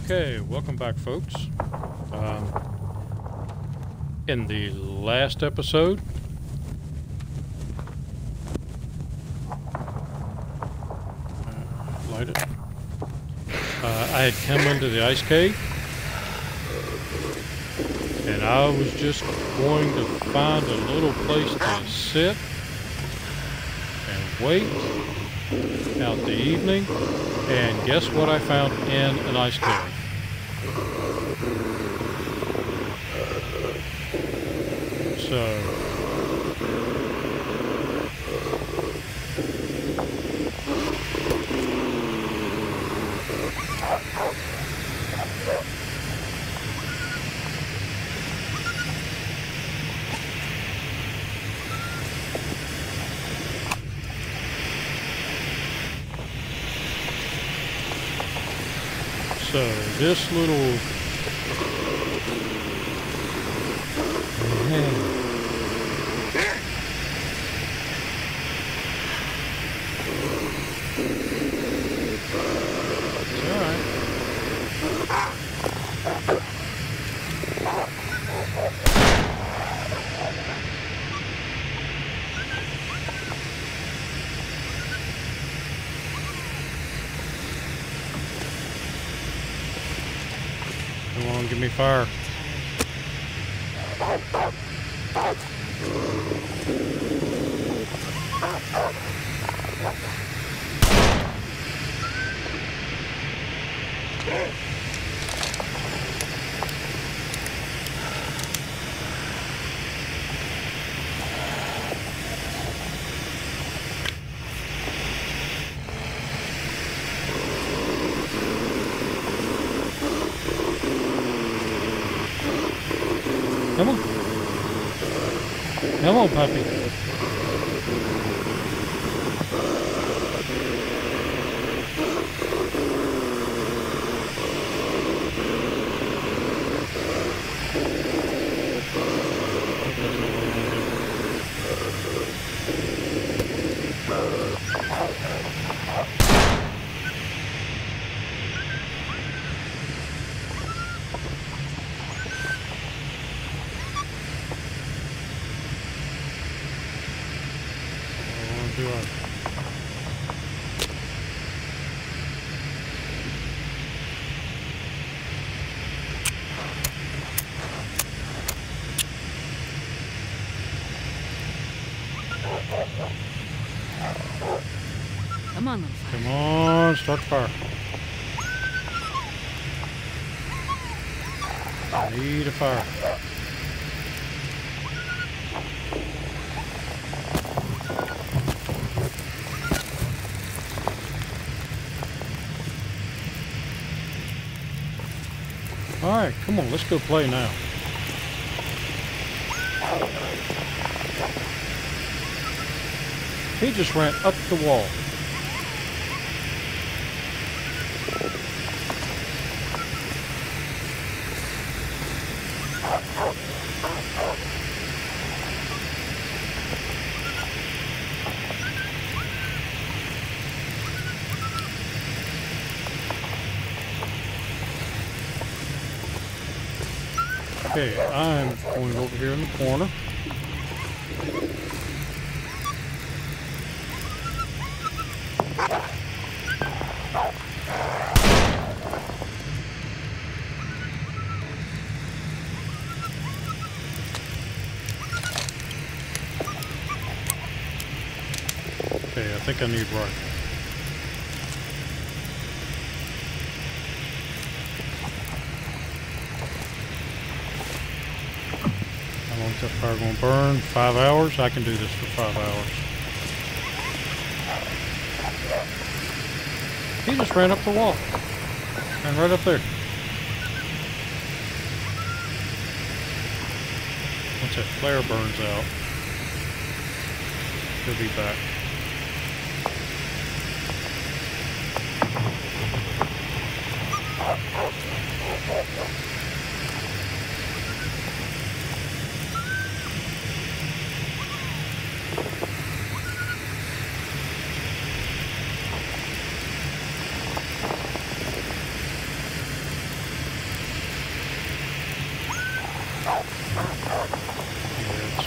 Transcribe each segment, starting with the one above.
Okay, welcome back, folks. In the last episode, light it. I had come into the ice cave, and I was just going to find a little place to sit and wait out the evening, and guess what I found in an ice cave? So this little come on, give me fire. Come on. Come on, puppy. Do I? Come on, little fire. Come on, start the fire. I need a fire. Alright, come on, let's go play now. He just ran up the wall. Okay, I'm going over here in the corner. Okay, I think I need right. How long is that fire going to burn? 5 hours? I can do this for 5 hours. He just ran up the wall. And right up there. Once that flare burns out, he'll be back.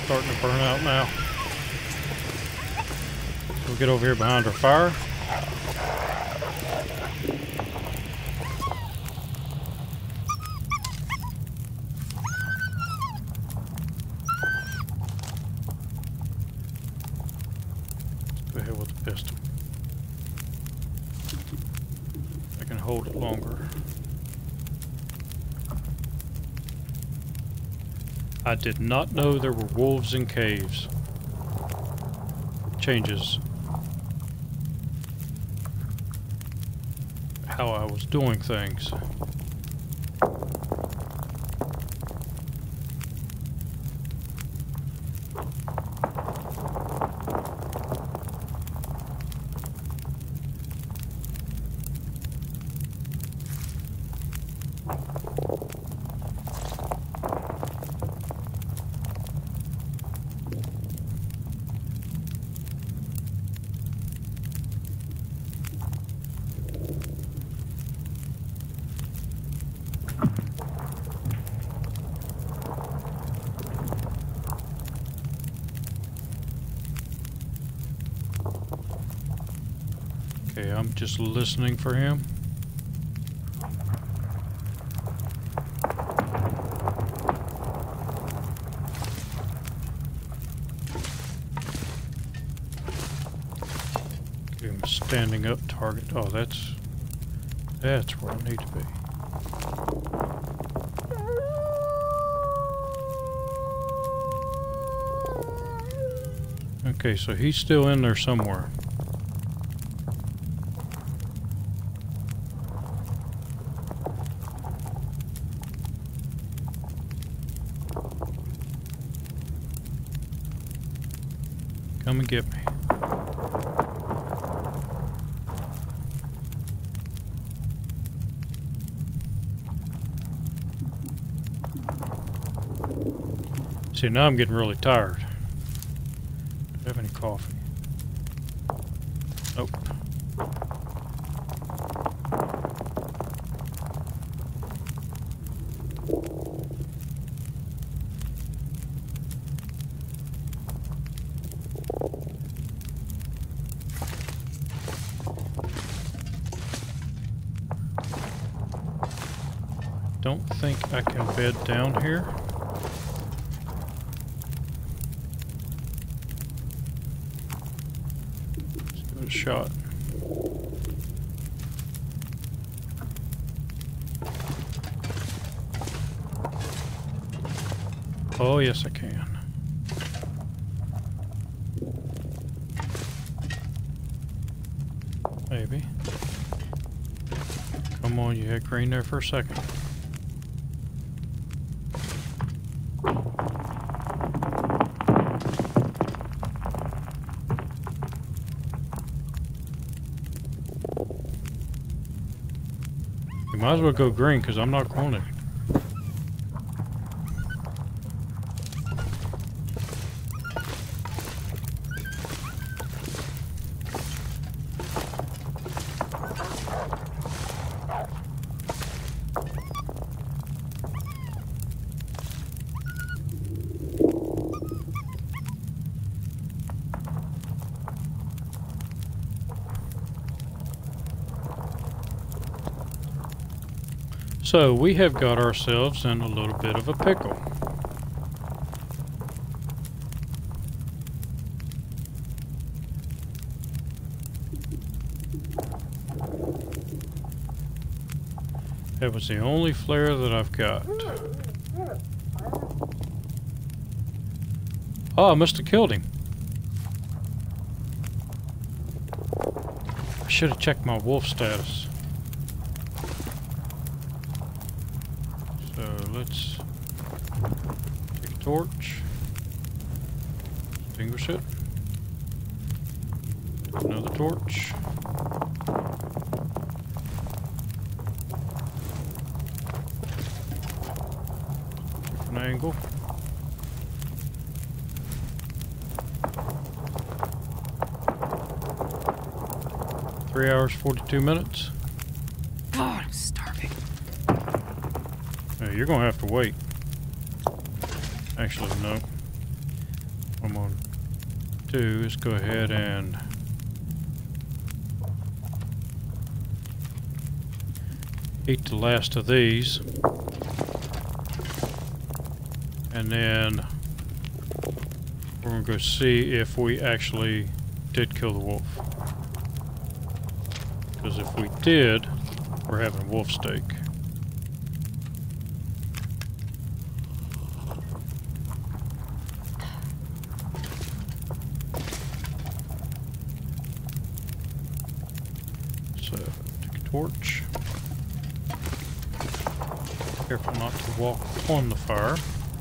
starting to burn out now. So we'll get over here behind our fire. Let's go ahead with the pistol. I can hold it longer. I did not know there were wolves in caves. Changes how I was doing things. Okay, I'm just listening for him. Okay, I'm standing up target. Oh, that's where I need to be. Okay, so he's still in there somewhere. Come and get me. See, now I'm getting really tired. Do I have any coffee? Nope. Don't think I can bed down here. Let's give it a shot. Oh, yes, I can. Maybe. Come on, you had green there for a second. You might as well go green because I'm not going to. So we have got ourselves in a little bit of a pickle. That was the only flare that I've got. Oh, I must have killed him. I should have checked my wolf status. So let's take a torch, extinguish it, take another torch, different angle. Three hours, 42 minutes. God, I'm starving. You're gonna have to wait. Actually, no. I'm going to do is go ahead and eat the last of these. And then we're going to go see if we actually did kill the wolf. Because if we did, we're having wolf steak. So, take a torch. Careful not to walk on the fire.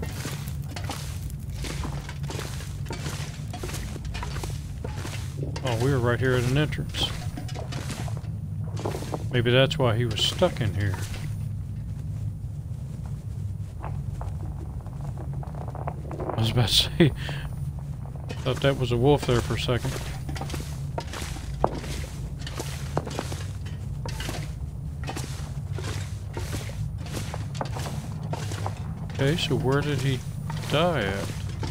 Oh, we were right here at an entrance. Maybe that's why he was stuck in here. I was about to say, thought that was a wolf there for a second. Okay, so where did he die at?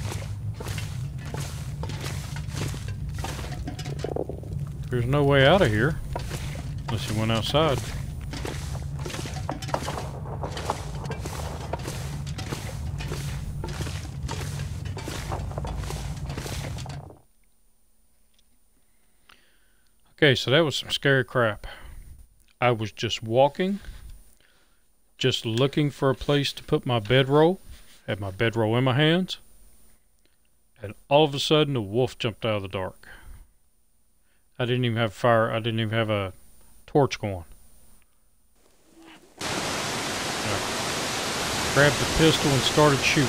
There's no way out of here, unless he went outside. Okay, so that was some scary crap. I was just walking, just looking for a place to put my bedroll. Had my bedroll in my hands, and all of a sudden a wolf jumped out of the dark. I didn't even have fire. I didn't even have a torch going. I grabbed the pistol and started shooting.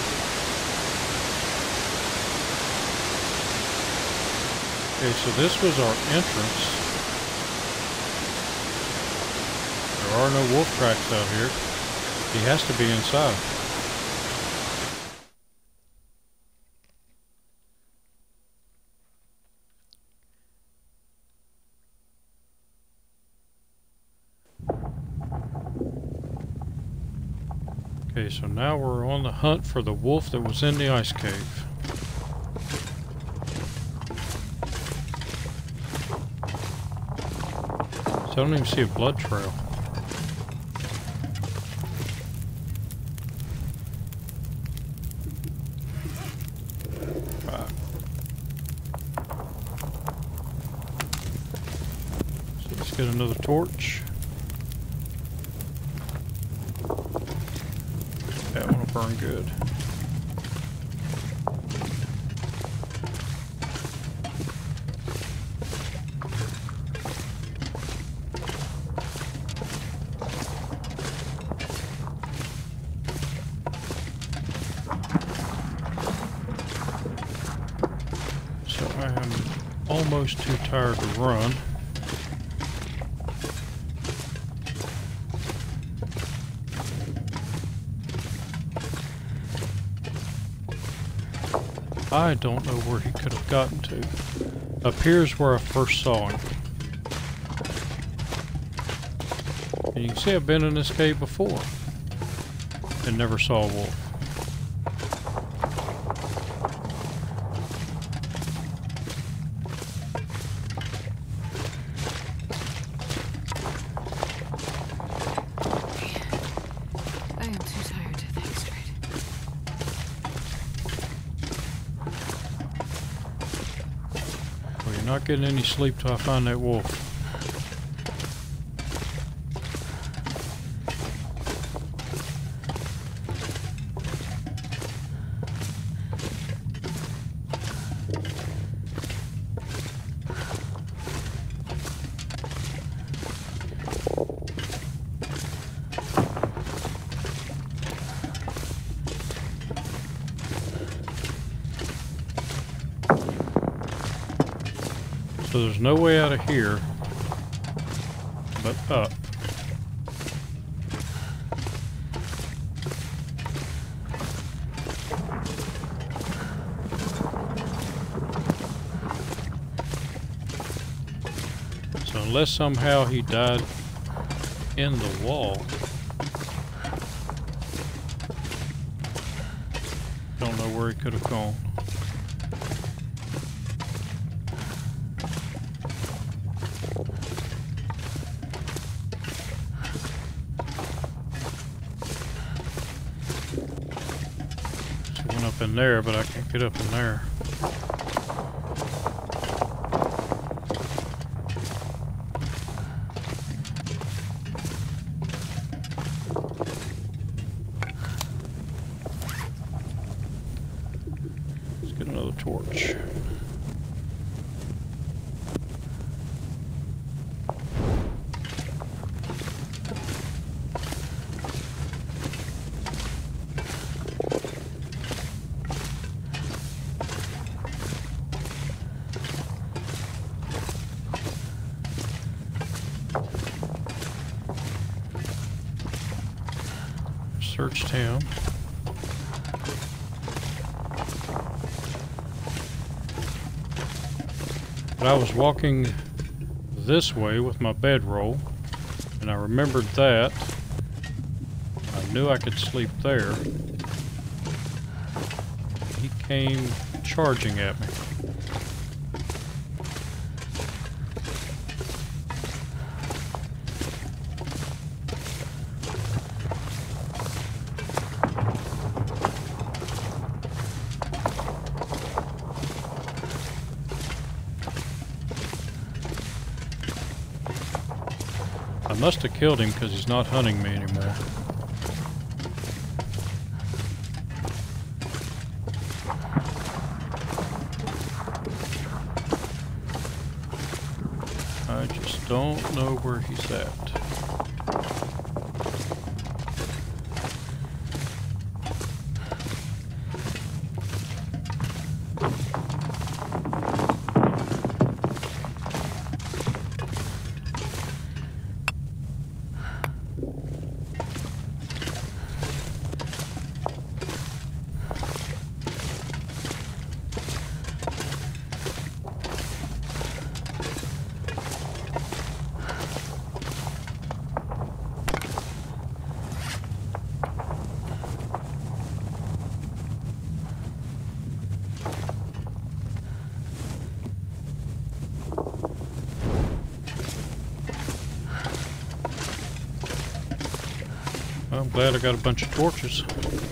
Okay, so this was our entrance. There are no wolf tracks out here. He has to be inside. Okay, so now we're on the hunt for the wolf that was in the ice cave. So I don't even see a blood trail. Right. So let's get another torch. That one will burn good. So I am almost too tired to run. I don't know where he could have gotten to. Up here's where I first saw him. And you can see I've been in this cave before and never saw a wolf. I am too tired to think straight. Well, you're not getting any sleep till I find that wolf. So there's no way out of here but up. So unless somehow he died in the wall, don't know where he could have gone. in there, but I can't get up in there. Let's get another torch. Searched him. But I was walking this way with my bedroll, and I remembered that. I knew I could sleep there. He came charging at me. I must have killed him because he's not hunting me anymore. I just don't know where he's at. I'm glad I got a bunch of torches.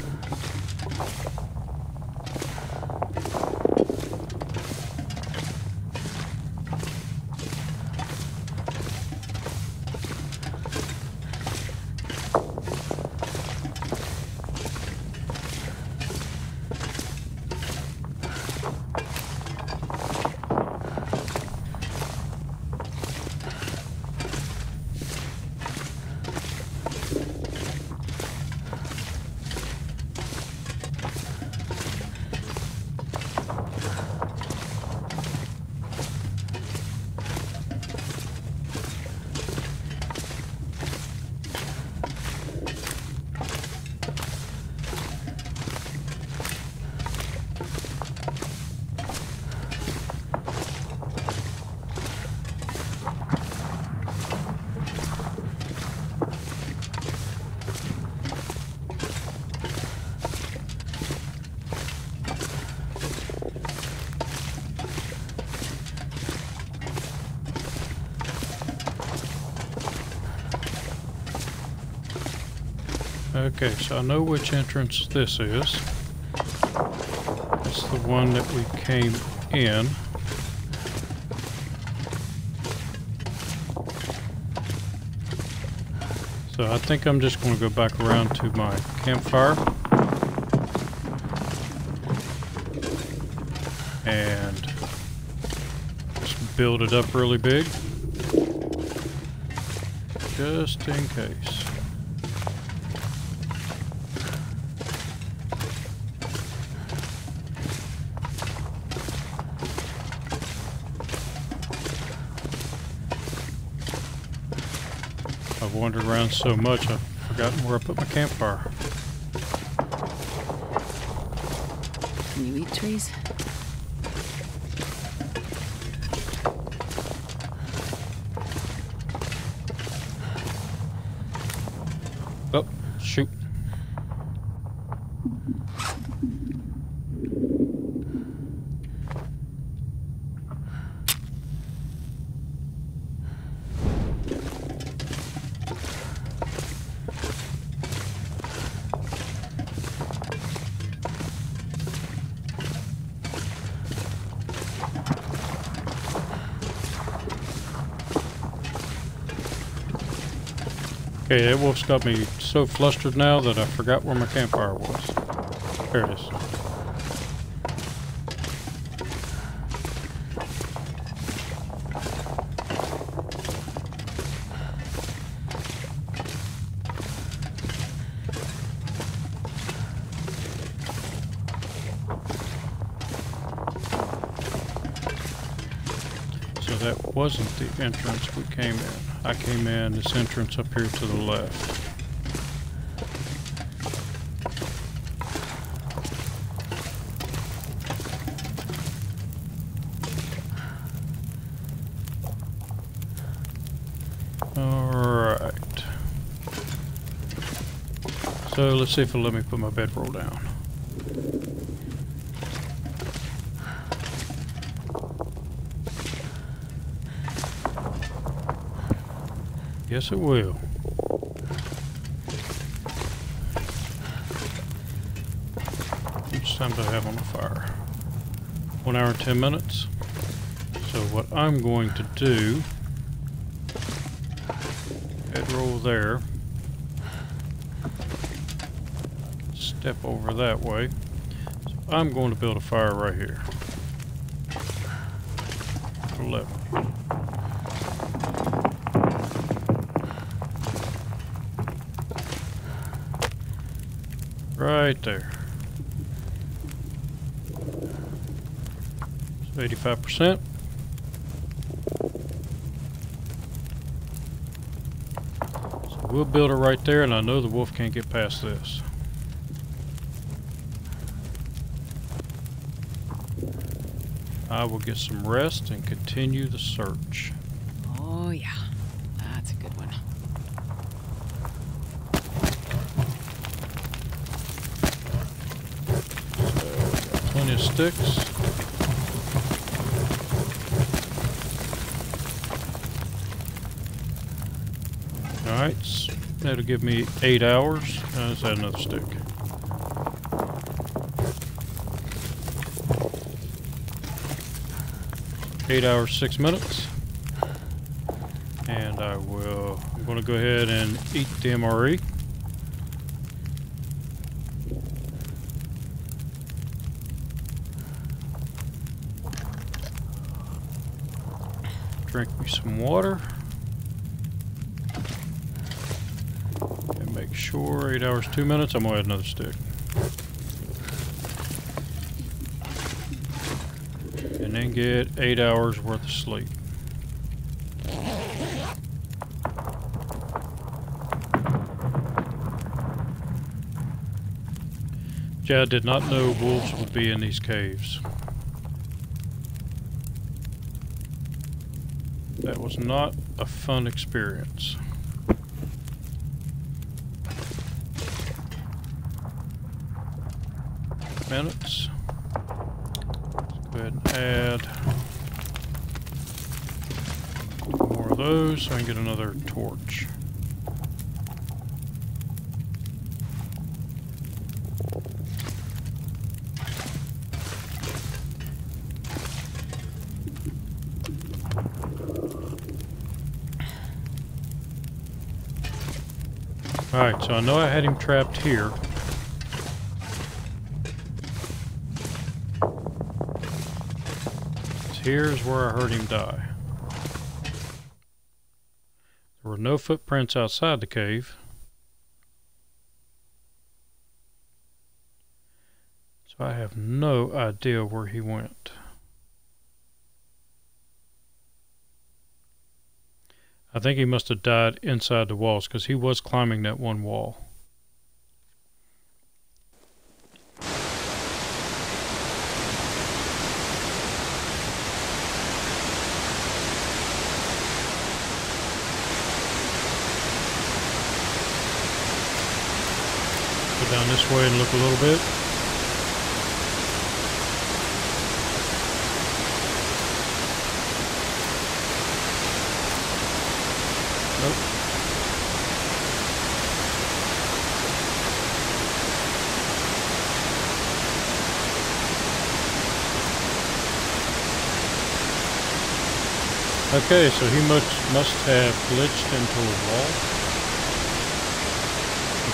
Okay, so I know which entrance this is. It's the one that we came in. So I think I'm just going to go back around to my campfire. And just build it up really big. Just in case. I've wandered around so much I've forgotten where I put my campfire. Can you eat trees? Oh, shoot. Okay, that wolf's got me so flustered now that I forgot where my campfire was. There it is. So that wasn't the entrance we came in. I came in this entrance up here to the left. Alright. So let's see if it'll let me put my bedroll down. Yes, it will. How much time do I have on the fire? 1 hour and 10 minutes. So what I'm going to do, bedroll there, step over that way. So I'm going to build a fire right here. Let me. Right there. So 85%. So we'll build it right there, and I know the wolf can't get past this. I will get some rest and continue the search. Oh, yeah. That's a good one. Plenty of sticks. Alright, that'll give me 8 hours. Let's add another stick. Eight hours, 6 minutes. And I'm going to go ahead and eat the MRE. Drink me some water. And make sure 8 hours, 2 minutes. I'm going to add another stick. And then get 8 hours worth of sleep. Yeah, I did not know wolves would be in these caves. That was not a fun experience. Minutes. Let's go ahead and add more of those so I can get another torch. Alright, so I know I had him trapped here. Here's where I heard him die. There were no footprints outside the cave. So I have no idea where he went. I think he must have died inside the walls because he was climbing that one wall. Go down this way and look a little bit. Nope. Okay, so he must have glitched into a wall.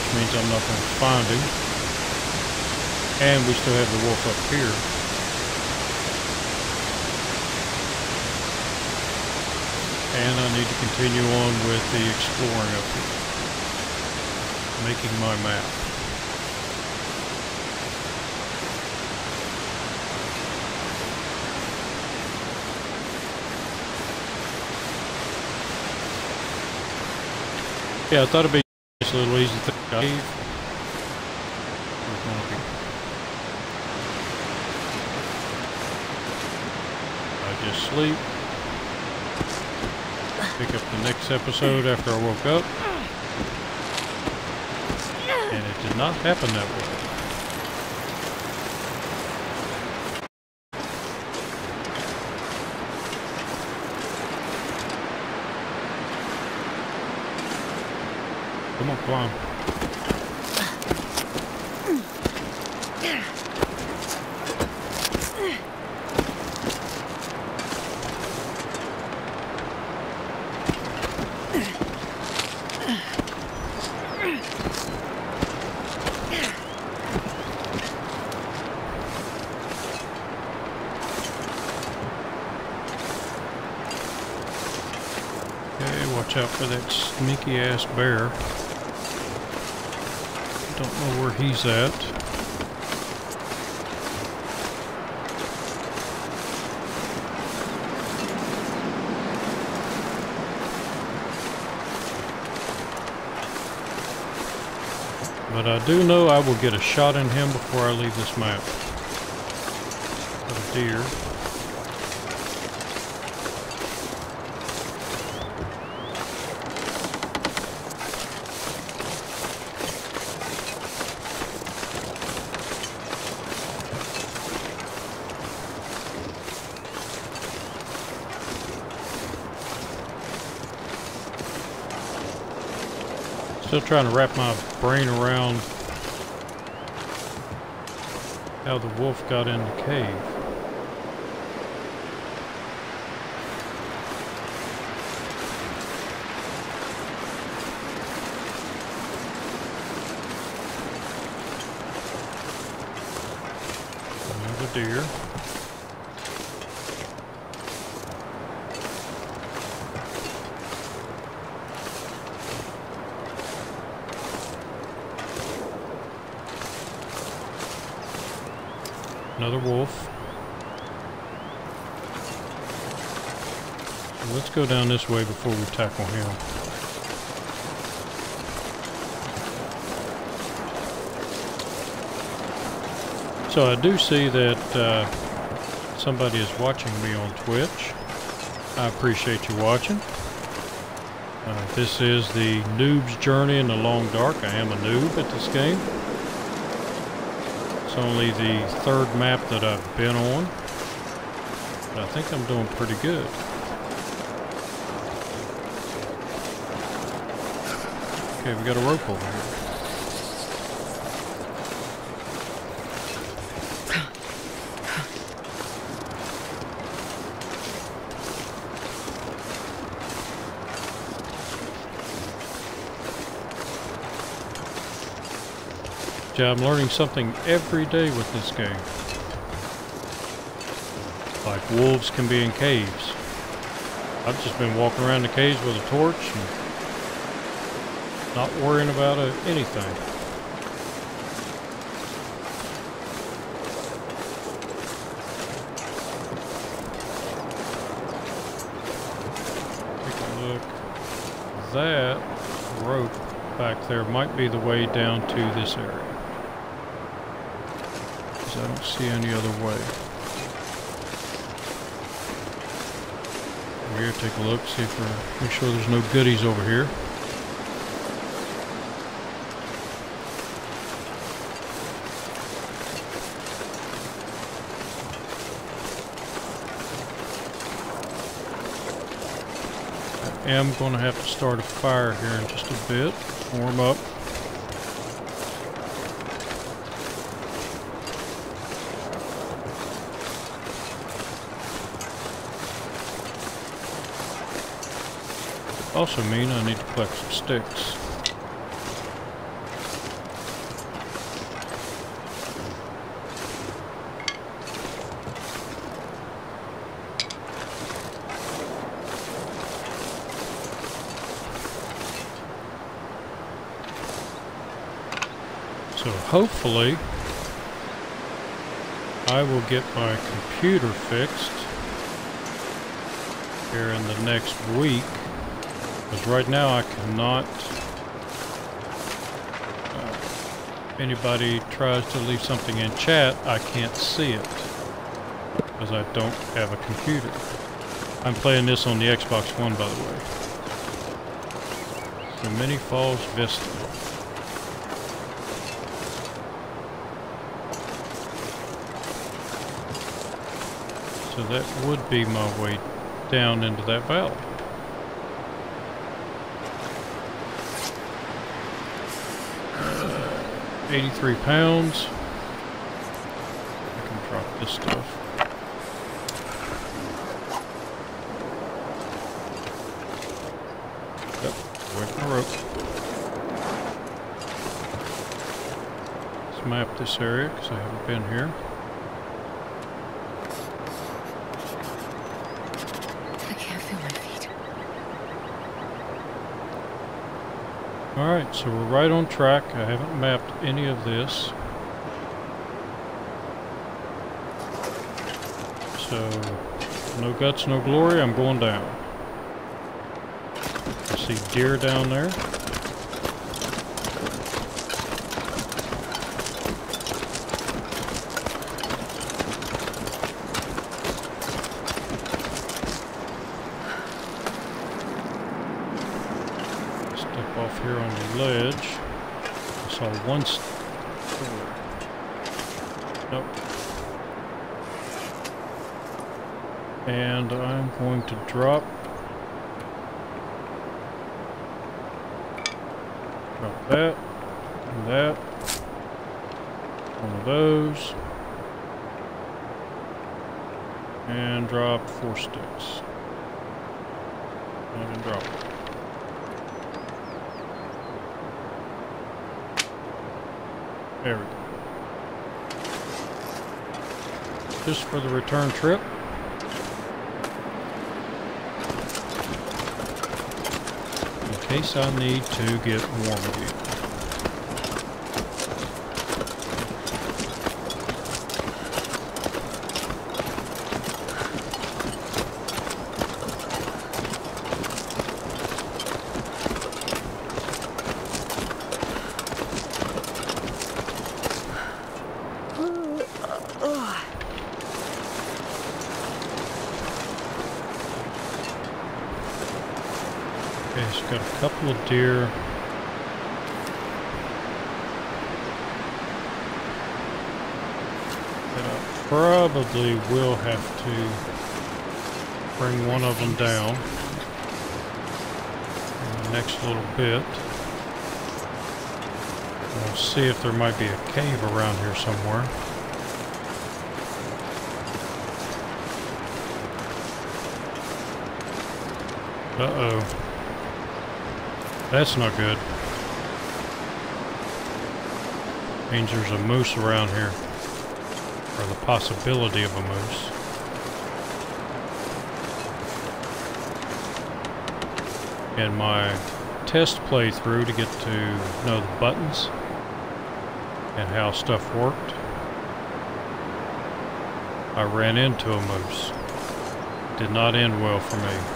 which means I'm not going to find him. And we still have the wolf up here. And I need to continue on with the exploring up here. Making my map. Yeah, I thought it'd be a little easy thing. I just sleep. Pick up the next episode after I woke up. And it did not happen that way. Come on, climb. Okay, watch out for that sneaky ass bear. Don't know where he's at. But I do know I will get a shot in him before I leave this map. Got a deer. Still trying to wrap my brain around how the wolf got in the cave. Another deer. Another wolf. So let's go down this way before we tackle him. So I do see that somebody is watching me on Twitch. I appreciate you watching. This is the Noob's Journey in the Long Dark. I am a noob at this game. It's only the third map that I've been on, but I think I'm doing pretty good. Okay, we got a rope over here. I'm learning something every day with this game. Like wolves can be in caves. I've just been walking around the caves with a torch and not worrying about anything. Take a look. That rope back there might be the way down to this area. I don't see any other way. Over here, take a look, see if we're, make sure there's no goodies over here. I am going to have to start a fire here in just a bit, warm up. Also mean I need to collect some sticks. So hopefully I will get my computer fixed here in the next week, because right now I cannot, anybody tries to leave something in chat, I can't see it because I don't have a computer. I'm playing this on the Xbox One, by the way. The Mini Falls Vista. So that would be my way down into that valley. Uh, 83 pounds. I can drop this stuff. Yep, away from the rope. Let's map this area because I haven't been here. Alright, so we're right on track. I haven't mapped any of this. So, no guts, no glory, I'm going down. I see deer down there. Off here on the ledge. I saw one. Nope. And I'm going to drop that and that. One of those. And drop 4 sticks. And drop it. There we go. Just for the return trip. In case I need to get warm again. Okay, so got a couple of deer. That I probably will have to bring one of them down in the next little bit. We'll see if there might be a cave around here somewhere. Uh-oh. That's not good. Means there's a moose around here. Or the possibility of a moose. In my test playthrough to get to know the buttons and how stuff worked, I ran into a moose. Did not end well for me.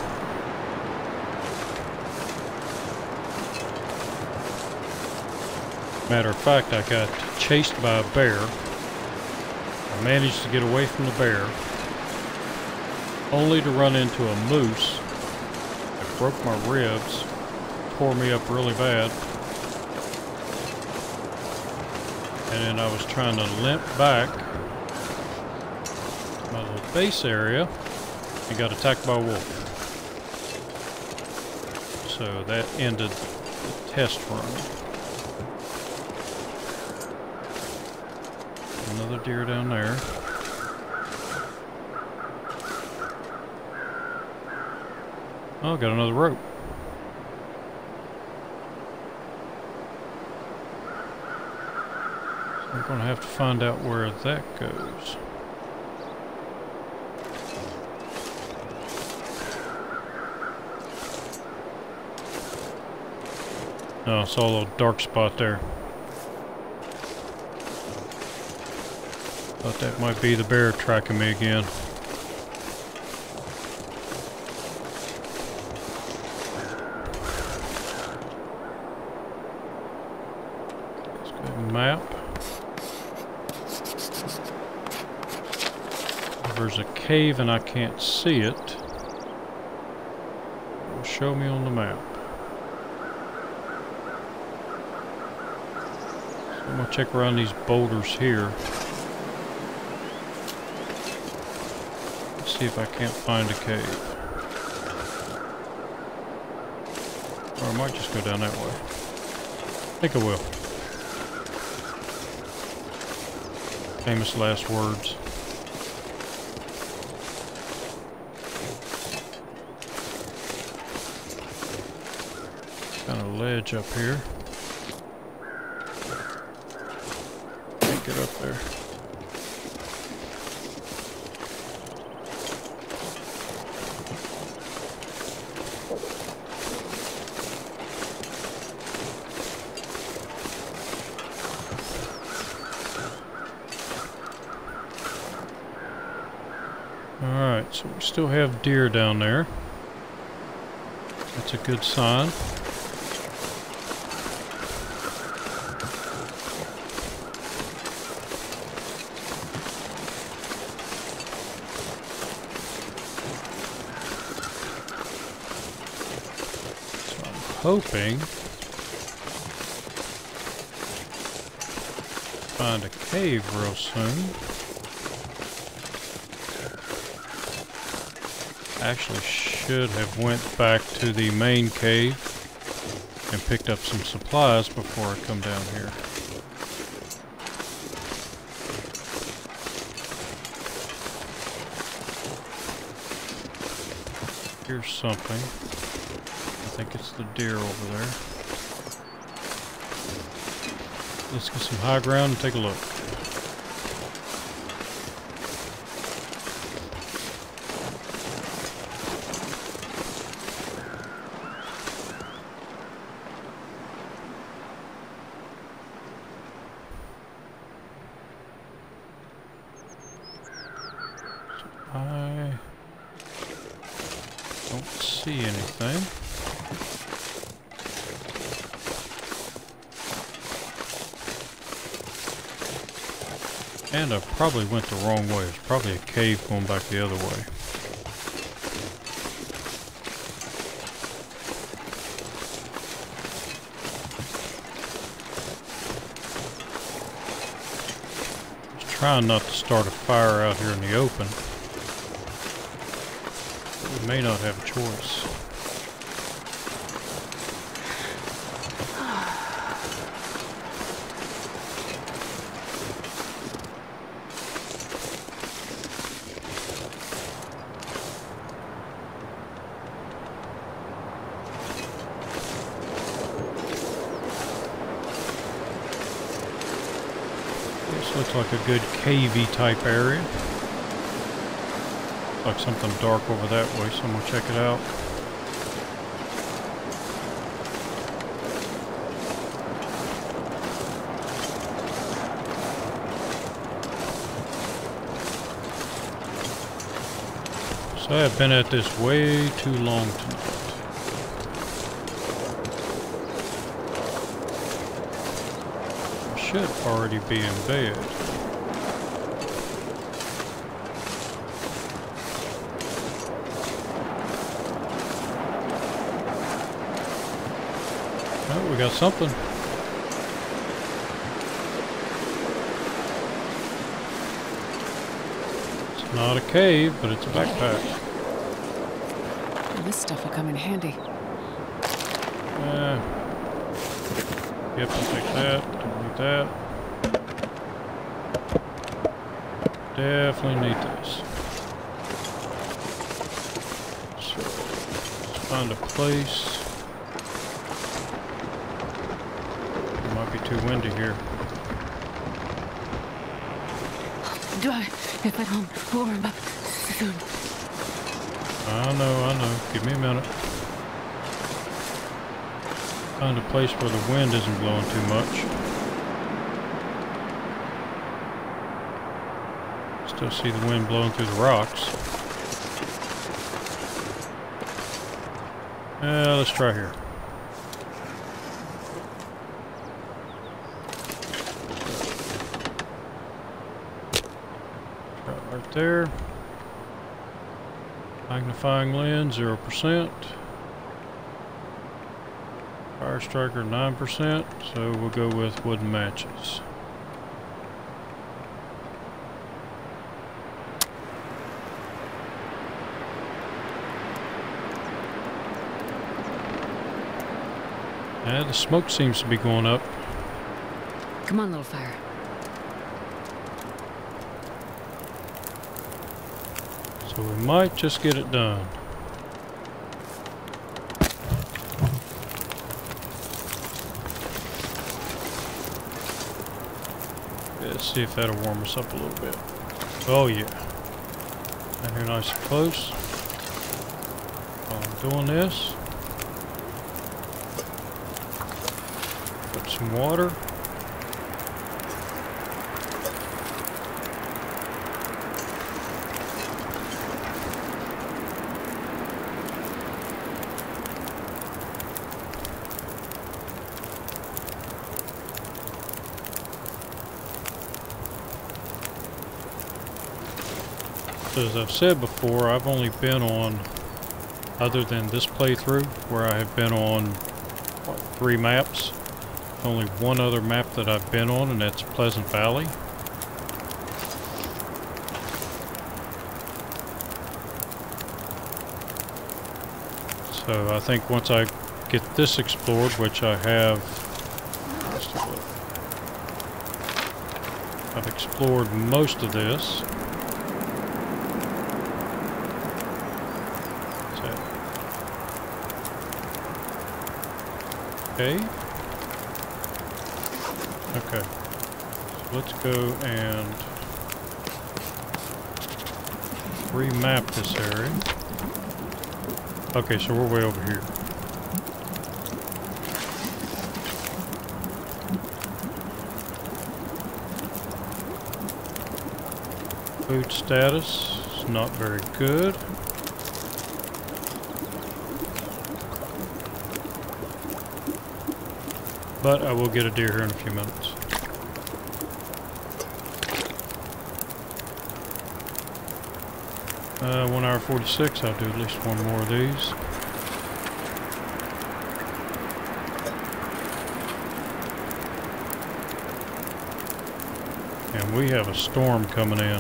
Matter of fact, I got chased by a bear. I managed to get away from the bear, only to run into a moose that broke my ribs, tore me up really bad, and then I was trying to limp back to my little base area and got attacked by a wolf. So that ended the test run. Another deer down there. Oh, got another rope. So I'm going to have to find out where that goes. Oh, I saw a little dark spot there. Thought that might be the bear tracking me again. Let's go map. There's a cave and I can't see it. It'll show me on the map. So I'm gonna check around these boulders here. See if I can't find a cave. Or I might just go down that way. I think I will. Famous last words. Kind of ledge up here. Can't get up there. Alright, so we still have deer down there. That's a good sign. So I'm hoping to find a cave real soon. Actually should have went back to the main cave and picked up some supplies before I come down here. Here's something. I think it's the deer over there. Let's get some high ground and take a look. I don't see anything. And I probably went the wrong way. There's probably a cave going back the other way. Just trying not to start a fire out here in the open. We may not have a choice. This looks like a good cavey type area. Like something dark over that way, so I'm gonna check it out. So I have been at this way too long tonight. I should already be in bed. Oh, we got something. It's not a cave, but it's a backpack. This stuff will come in handy. Yep, I'll take that. Don't need that. Definitely need this. So, let's find a place. It might be too windy here. Do I get back home? Warm up soon. I know. Give me a minute. Find a place where the wind isn't blowing too much. Still see the wind blowing through the rocks. Let's try here. Try it right there. Magnifying lens, 0%. Fire striker, 9%. So we'll go with wooden matches. Yeah, the smoke seems to be going up. Come on, little fire. So we might just get it done. Let's see if that'll warm us up a little bit. Oh yeah. Down here nice and close. While I'm doing this, put some water. As I've said before, I've only been on, other than this playthrough, where I have been on, what, 3 maps. Only one other map that I've been on, and that's Pleasant Valley. So I think once I get this explored, which I have, I've explored most of this. Okay. Okay. So let's go and remap this area. Okay, so we're way over here. Food status is not very good. But I will get a deer here in a few minutes. 1 hour 46, I'll do at least one more of these. And we have a storm coming in.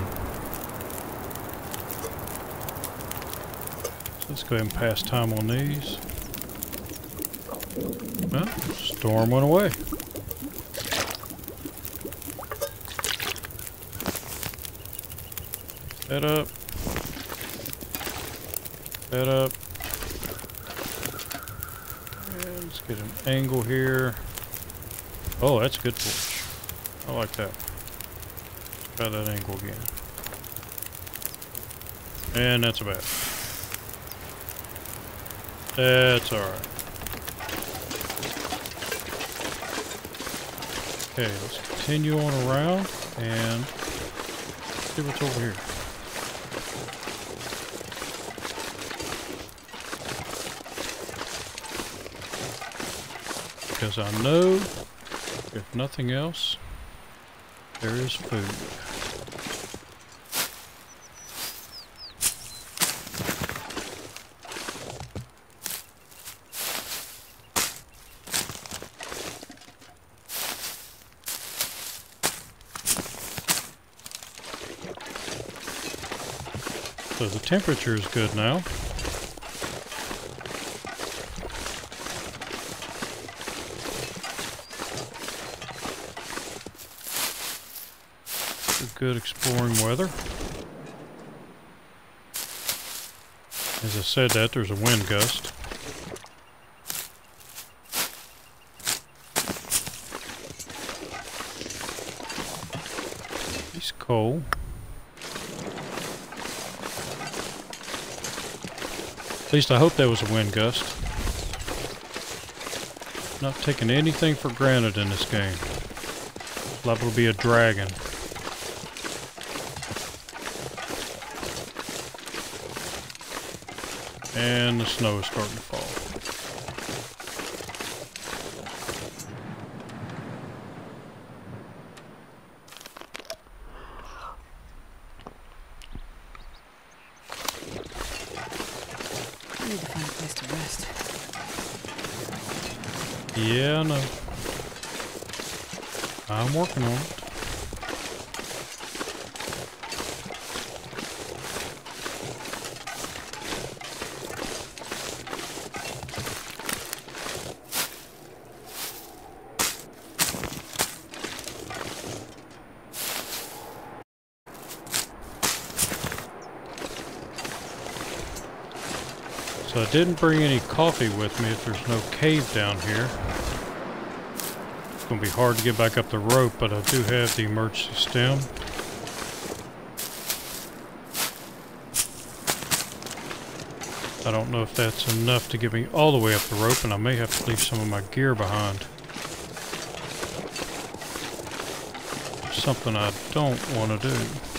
So let's go ahead and pass time on these. Well, storm went away. Set up. Set up. And let's get an angle here. Oh, that's good torch. I like that. Try that angle again. And that's about it. That's alright. Okay, let's continue on around and see what's over here. Because I know, if nothing else, there is food. So the temperature is good now. Good exploring weather. As I said that, there's a wind gust. It's cold. At least I hope that was a wind gust. Not taking anything for granted in this game. Liable to be a dragon. And the snow is starting to fall. I need to find a place to rest. Yeah, I know. I'm working on it. So I didn't bring any coffee with me if there's no cave down here. It's going to be hard to get back up the rope, but I do have the emergency stem. I don't know if that's enough to get me all the way up the rope, and I may have to leave some of my gear behind. Something I don't want to do.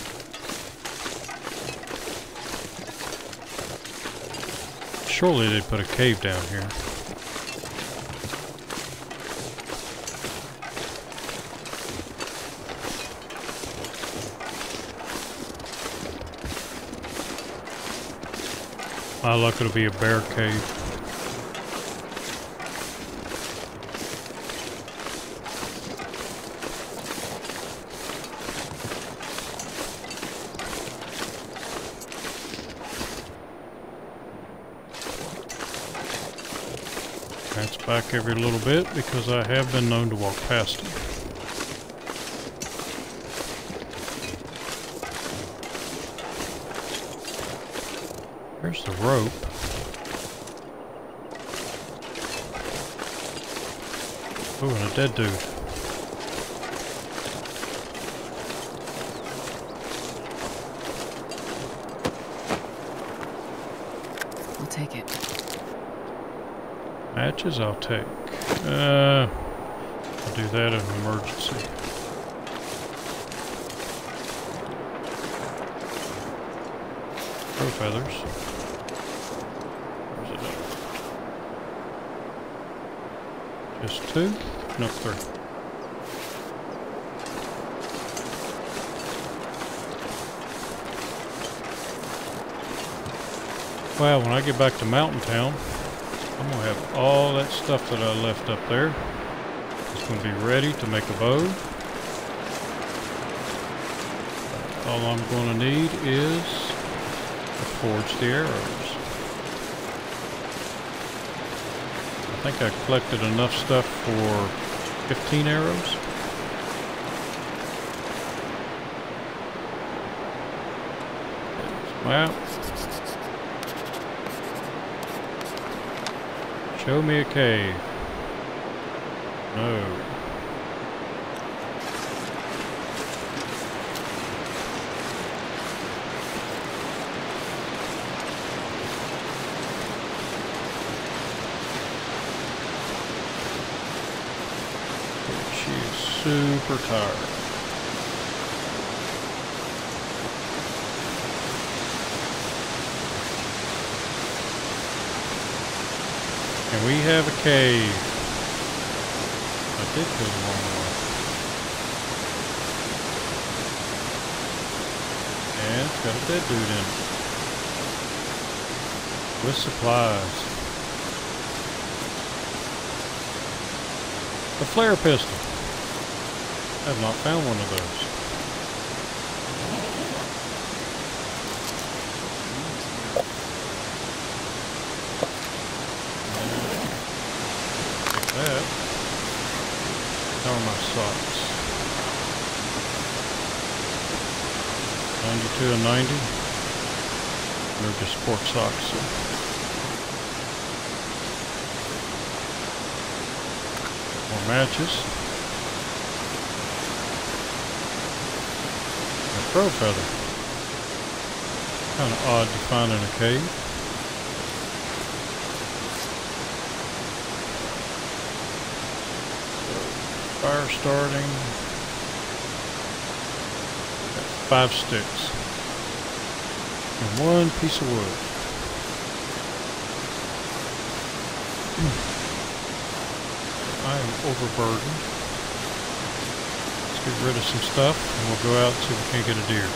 Surely they put a cave down here. My luck, it'll be a bear cave. That's back every little bit because I have been known to walk past it. There's the rope. Oh, and a dead dude. I'll take it. Matches I'll take. I'll do that in an emergency. Crow feathers. Where's it at? Just two? No, three. Well, when I get back to Mountain Town, I'm going to have all that stuff that I left up there. It's going to be ready to make a bow. All I'm going to need is to forge the arrows. I think I collected enough stuff for 15 arrows. Well, show me a cave. No. She is super tired. And we have a cave. I did go the wrong way. And it's got a dead dude in it. With supplies. A flare pistol. I have not found one of those. That. How are my socks? 92 and 90. They're just sport socks. So. More matches. A crow feather. Kind of odd to find in a cave. Fire starting. Got 5 sticks. And 1 piece of wood. I am overburdened. Let's get rid of some stuff and we'll go out and see if we can't get a deer.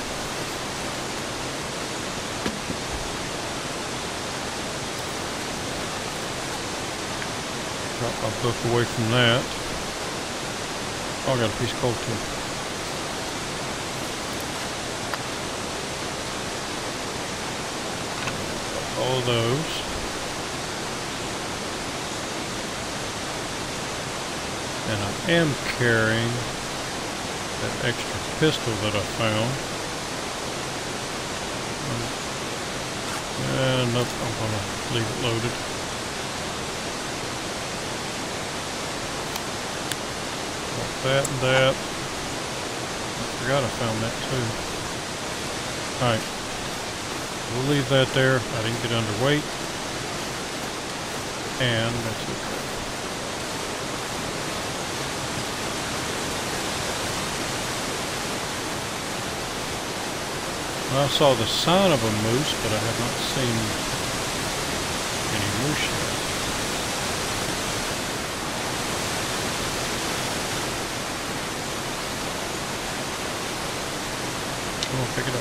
Drop my book away from that. Oh, I got a piece of coal too. All those. And I am carrying that extra pistol that I found. Nope, I'm gonna leave it loaded. That and that. I forgot I found that too. Alright. We'll leave that there. I didn't get underweight. And that's it. I saw the sign of a moose, but I have not seen any moose yet. Come on, pick it up.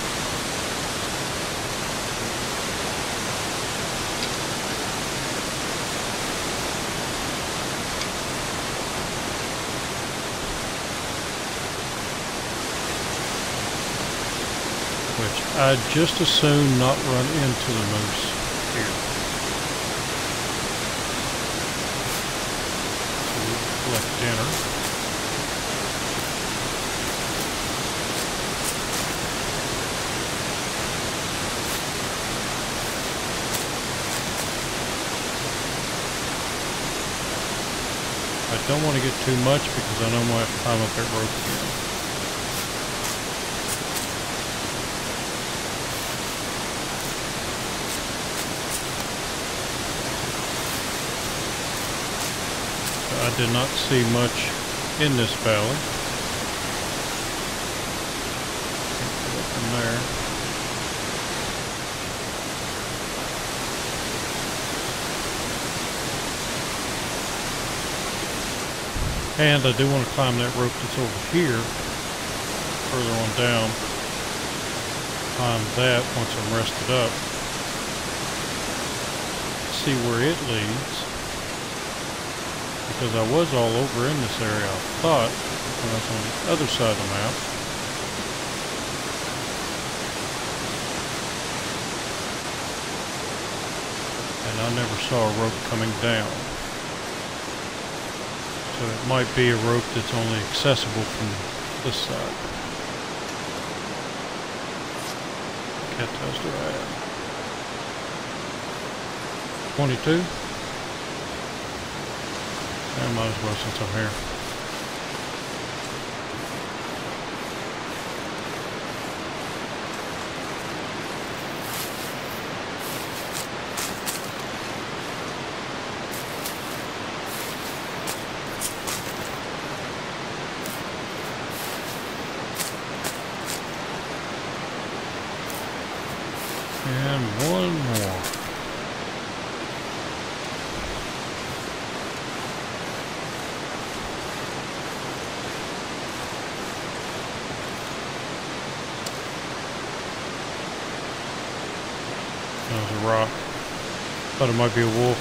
Which I'd just as soon not run into the moose here. So we'll collect dinner. I don't want to get too much because I know I'm going to have to climb up that rope again. I did not see much in this valley. Can't get up in there. And I do want to climb that rope that's over here, further on down. Climb that once I'm rested up. See where it leads. Because I was all over in this area, I thought, when I was on the other side of the map. And I never saw a rope coming down. So it might be a rope that's only accessible from this side. Cat toes do I have? 22? I might as well since I'm here. And one more. That was a rock. Thought it might be a wolf.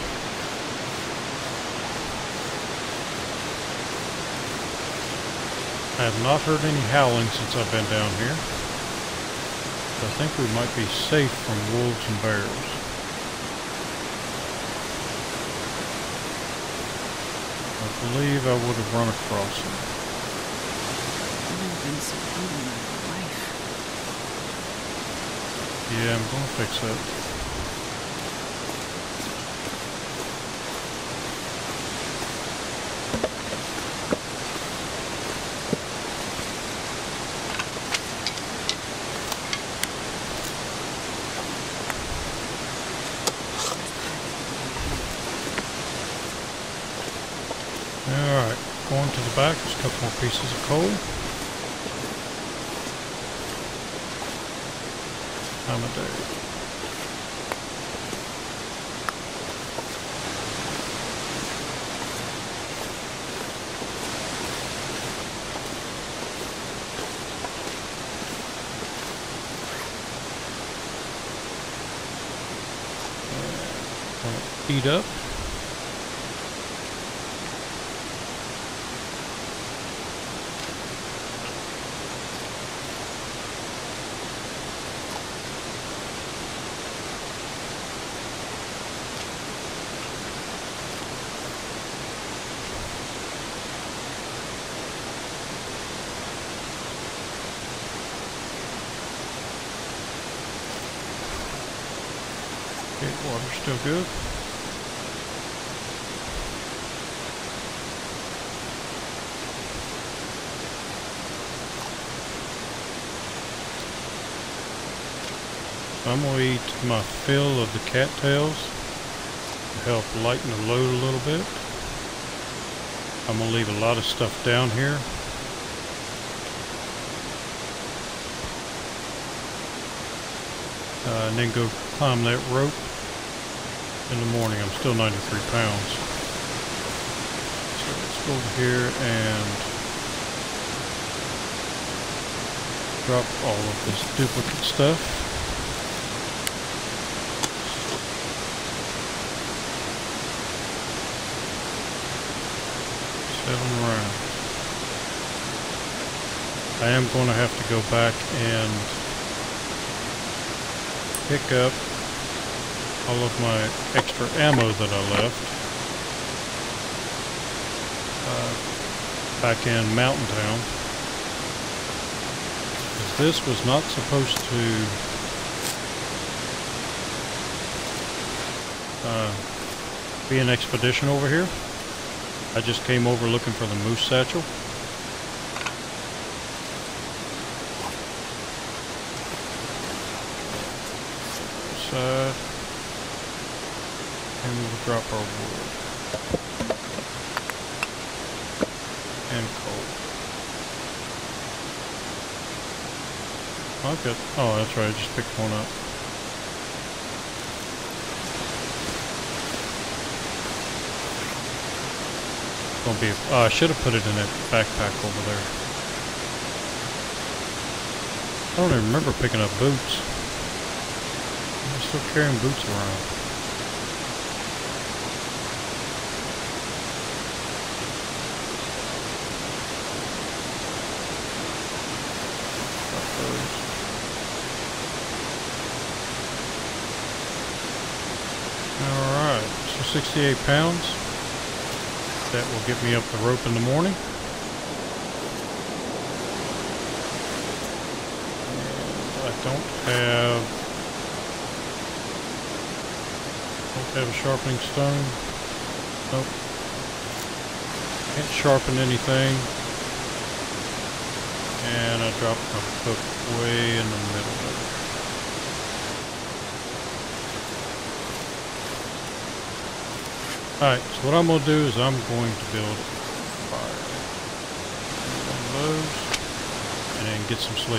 I have not heard any howling since I've been down here. I think we might be safe from wolves and bears. I believe I would have run across them. I've never been so hungry in my life. Yeah, I'm gonna fix that. Alright, going to the back, there's a couple more pieces of coal. Time of day. heat up. Okay, water's still good. I'm going to eat my fill of the cattails to help lighten the load a little bit. I'm going to leave a lot of stuff down here. And then go climb that rope in the morning. I'm still 93 pounds. So let's go over here and drop all of this duplicate stuff. 7 rounds. I am going to have to go back and pick up all of my extra ammo that I left back in Mountain Town. This was not supposed to be an expedition over here. I just came over looking for the moose satchel. Side. And we'll drop our wood. And coal. Okay. Oh, that's right. I just picked one up. Gonna be. I should have put it in that backpack over there. I don't even remember picking up boots. I'm still carrying boots around. Alright, so 68 pounds. That will get me up the rope in the morning. And I don't have a sharpening stone. Nope. Can't sharpen anything. And I dropped my hook way in the middle of it. Alright, so what I'm going to do is I'm going to build a fire. One of those. And then get some sleep.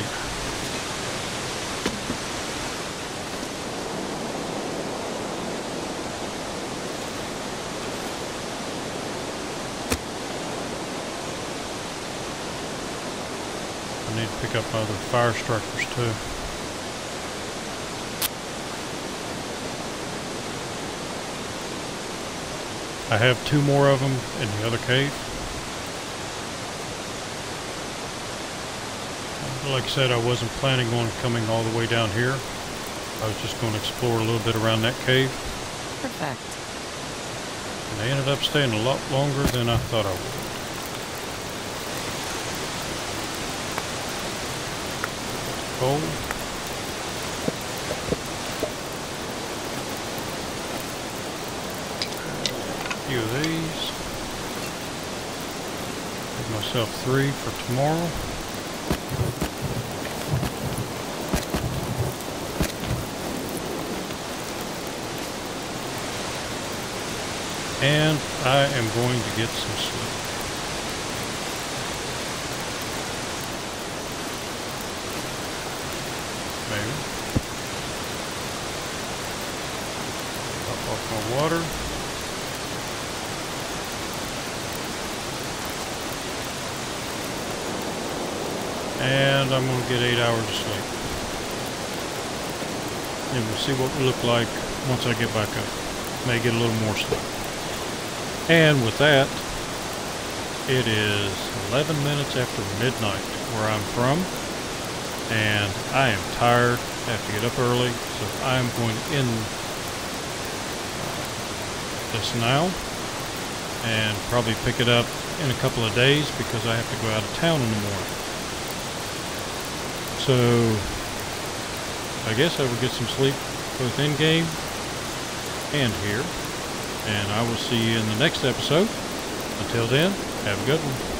I need to pick up my other fire strikers too. I have 2 more of them in the other cave. Like I said, I wasn't planning on coming all the way down here. I was just going to explore a little bit around that cave. Perfect. And I ended up staying a lot longer than I thought I would. Coal. Few of these. Give myself 3 for tomorrow. And I am going to get some sleep. Maybe. Top off my water. And I'm going to get 8 hours of sleep. And we'll see what we look like once I get back up. may get a little more sleep. And with that, it is 11 minutes after midnight where I'm from, and I am tired. I have to get up early, so I'm going to end this now and probably pick it up in a couple of days because I have to go out of town in the morning. So I guess I will get some sleep both in game and here, and I will see you in the next episode. Until then, have a good one.